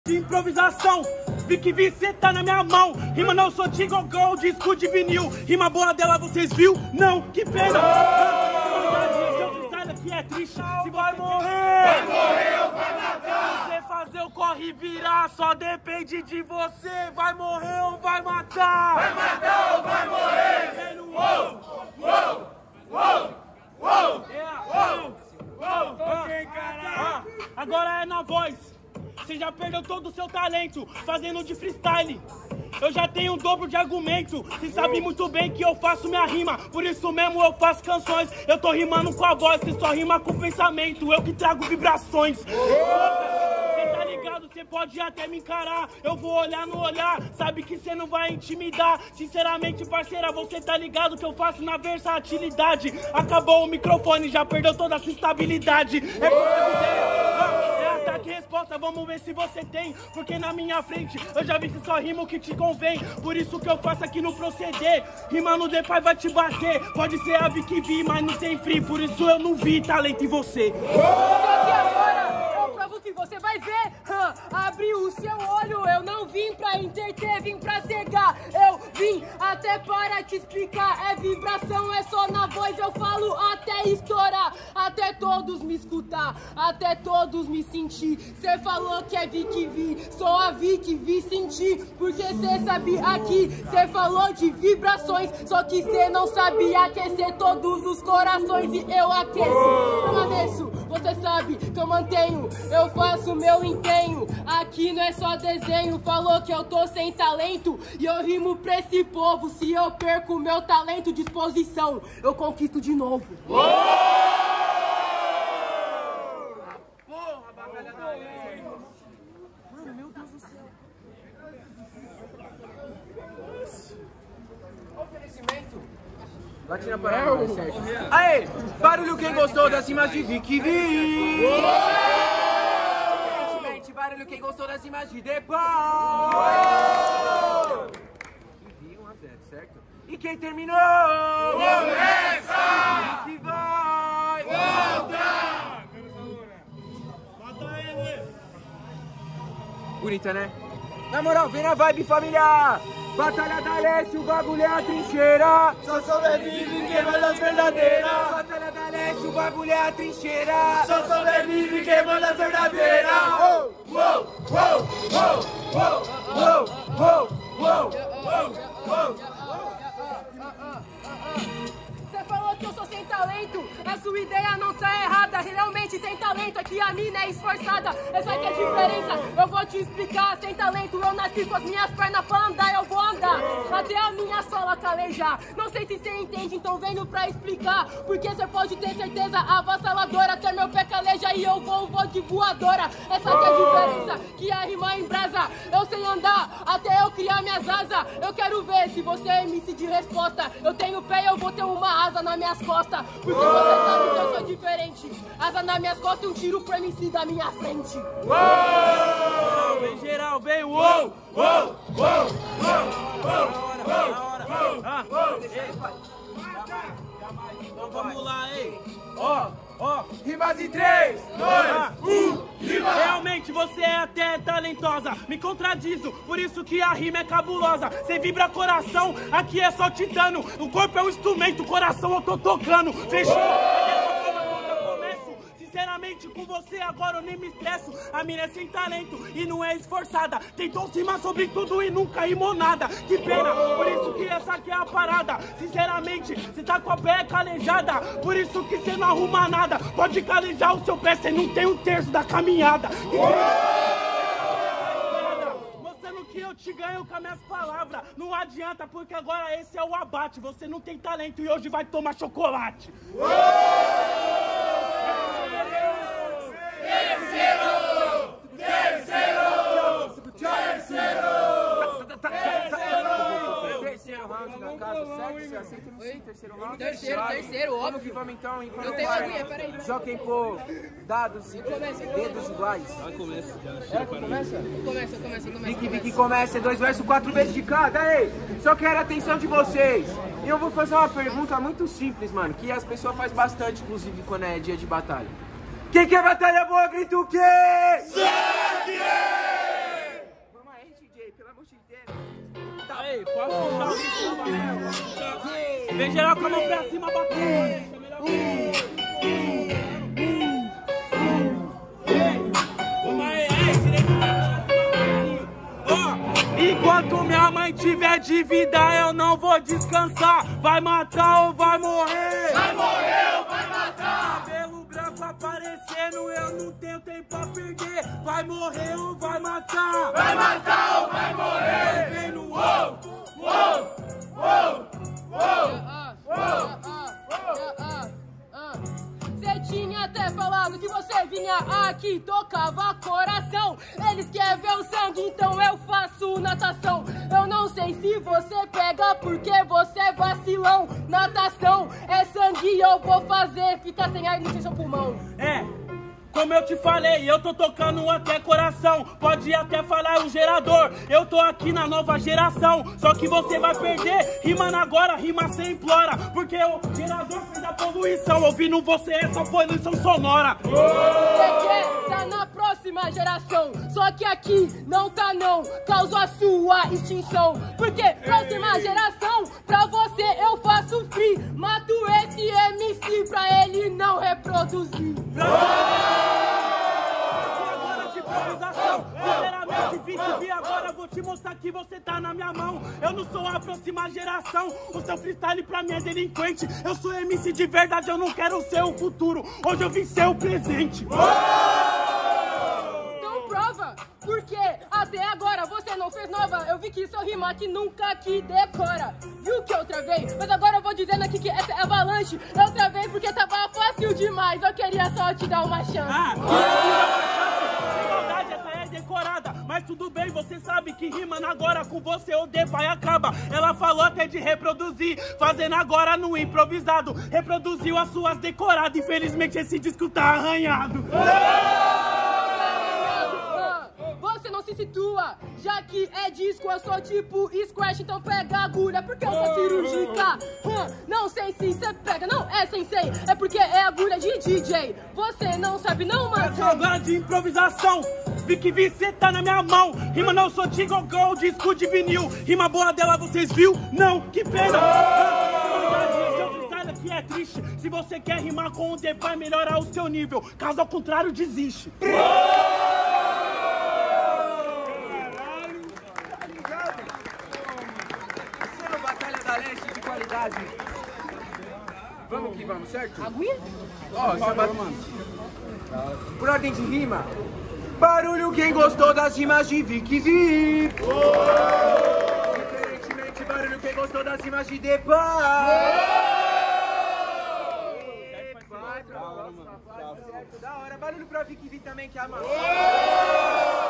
De improvisação, vi que você tá na minha mão. Rima não sou Jingle Girl, disco de vinil. Rima boa dela, vocês viu? Não, que pena. Seu freestyle aqui é triste. Se vai morrer, vai morrer ou vai matar. Você fazer o corre e virar, só depende de você. Vai morrer ou vai matar. Vai matar ou vai morrer. Uou, uou, uou, uou, uou. Ok, caralho. Agora é na voz. Você já perdeu todo o seu talento fazendo de freestyle. Eu já tenho um dobro de argumento. Você sabe muito bem que eu faço minha rima, por isso mesmo eu faço canções. Eu tô rimando com a voz, você só rima com o pensamento. Eu que trago vibrações. Você tá ligado, você pode até me encarar. Eu vou olhar no olhar, sabe que você não vai intimidar. Sinceramente, parceira, você tá ligado que eu faço na versatilidade. Acabou o microfone, já perdeu toda a sua estabilidade. É por ideia. Ataque e resposta, vamos ver se você tem. Porque na minha frente eu já vi que só rima o que te convém. Por isso que eu faço aqui no proceder. Rimando depois vai te bater. Pode ser a Vi que vi, mas não tem free. Por isso eu não vi talento em você. Só que agora eu provo que você vai ver. Abre o seu olho, eu não vim pra entreter, vim pra cegar. Eu vim até para te explicar. É vibração, é só na voz, eu falo até estourar. Até todos me escutar, até todos me sentir. Cê falou que é Vi que vi, só a Vi que vi sentir. Porque cê sabe aqui, cê falou de vibrações. Só que cê não sabia aquecer todos os corações. E eu aqueço, eu ameaço, você sabe que eu mantenho. Eu faço meu empenho, aqui não é só desenho. Falou que eu tô sem talento e eu rimo pra esse povo. Se eu perco meu talento, disposição, eu conquisto de novo. Mano, meu Deus do céu. Oferecimento. Bate na parada, certo? Aê, barulho quem gostou das rimas de Vi que vi. Barulho quem gostou das rimas de Depois. Que vi 1 a 0, certo? E quem terminou? Começa! Que vai Volta! Mata ele! Bonita, né? Na moral, vem na vibe, família! Batalha da Leste, o bagulho é a trincheira. Só sobrevive quem manda as verdadeiras. Batalha da Leste, o bagulho é a trincheira. Só sobrevive quem manda as verdadeiras. Uou, uou, uou, uou, uou, uou, uou, uou. Você falou que eu sou sem talento, a sua ideia não tá errada. Realmente sem talento, aqui a mina é esforçada. Essa que é a diferença, eu vou te explicar. Sem talento eu nasci com as minhas pernas pra andar. Eu vou andar até a minha sola calejar. Não sei se você entende, então venho pra explicar. Porque você pode ter certeza avassaladora. Até meu pé caleja e eu vou de voadora. Essa que é a diferença, que a rima em brasa. Eu sei andar até eu criar minhas asas. Eu quero ver se você é MC de resposta. Eu tenho pé e eu vou ter uma asa nas minhas costas. Porque você sabe que eu sou diferente. Asa nas minhas costas e um tiro pro MC da minha frente. Vem geral, vem, uou! Uou, uou, Então vamos lá, hein? Ó, rimas em 3, 2, 1, rima! Realmente você é até talentosa, me contradizo, por isso que a rima é cabulosa. Você vibra coração, aqui é só titânio. O corpo é um instrumento, o coração eu tô tocando. Fechou? Sinceramente com você agora eu nem me estresso. A mina é sem talento e não é esforçada. Tentou rimar sobre tudo e nunca rimou nada. Que pena, por isso que essa aqui é a parada. Sinceramente, você tá com a pé calejada, por isso que você não arruma nada. Pode calejar o seu pé, você não tem 1/3 da caminhada. Que mostrando que eu te ganho com as minhas palavras. Não adianta, porque agora esse é o abate. Você não tem talento e hoje vai tomar chocolate. Terceiro round da casa, certo? Você aceita no sim, terceiro round? Terceiro, óbvio. Vamos que vamos então, hein? Eu tenho aguinha, peraí. Joguem por dados e dedos iguais. Começa. Começa. Vicky começa, 2 versos, 4 vezes de cada, ei! Só quero a atenção de vocês. E eu vou fazer uma pergunta muito simples, mano, que as pessoas fazem bastante, inclusive, quando é dia de batalha. Quem quer batalha boa, grita o quê? Sangue! puxa inteiro. Aí, pode puxar o samba mesmo. Vem geral com a mão pra cima, batendo. Enquanto minha mãe tiver de vida, eu não vou descansar. Vai matar ou vai morrer? Vai morrer ou vai matar? Cabelo branco aparecendo, eu não tenho tempo a perder. Vai morrer ou vai matar? Vai matar ou vai morrer? Vem no uou, uou, uou, uou. Cê tinha até falado que você vinha aqui, tocava coração. Eles querem ver o sangue, então eu faço natação. Eu não sei se você pega porque você é vacilão. Natação é sangue e eu vou fazer ficar sem ar no seu pulmão. É, como eu te falei, eu tô tocando até coração. Pode até falar o gerador, eu tô aqui na nova geração. Só que você vai perder, rimando agora, rima sem implora. Porque o gerador fez a poluição, ouvindo você essa poluição sonora. Você quer tá na próxima geração, só que aqui não tá não, causou a sua extinção. Porque próxima geração, pra você eu faço free. Mato esse MC pra ele não reproduzir. Sinceramente, vim te ver agora, vou te mostrar que você tá na minha mão. Eu não sou a próxima geração, o seu freestyle pra mim é delinquente. Eu sou MC de verdade, eu não quero ser o futuro, hoje eu vim ser o presente. Então prova, porque até agora você não fez nova. Eu vi que seu rima que nunca que decora. Viu que eu travei? Mas agora eu vou dizendo aqui que essa é avalanche. Eu travei porque tava fácil demais, eu queria só te dar uma chance. Decorada, mas tudo bem, você sabe que rimando agora com você o The vai acaba. Ela falou até de reproduzir, fazendo agora no improvisado. Reproduziu as suas decoradas, infelizmente esse disco tá arranhado. Você não se situa, já que é disco, eu sou tipo Scratch, então pega a agulha, porque eu sou cirúrgica. Não sei se você pega, não é sensei, é porque é agulha de DJ. Você não sabe não, mano. Essa agora de improvisação, vi que você tá na minha mão. Rima não sou Jingle Girl, disco de vinil. Rima boa dela, vocês viu? Não, que pena. Seu freestyle aqui é triste. Se você quer rimar com o The vai melhorar o seu nível, caso ao contrário, desiste. Vamos que vamos, certo? Aguinha? Ó, mano. Por ordem de rima. Barulho quem gostou das rimas de Vic Vip. Diferentemente, barulho quem gostou das rimas de Depay. Da hora, barulho pra Vic Vip também que é a massa.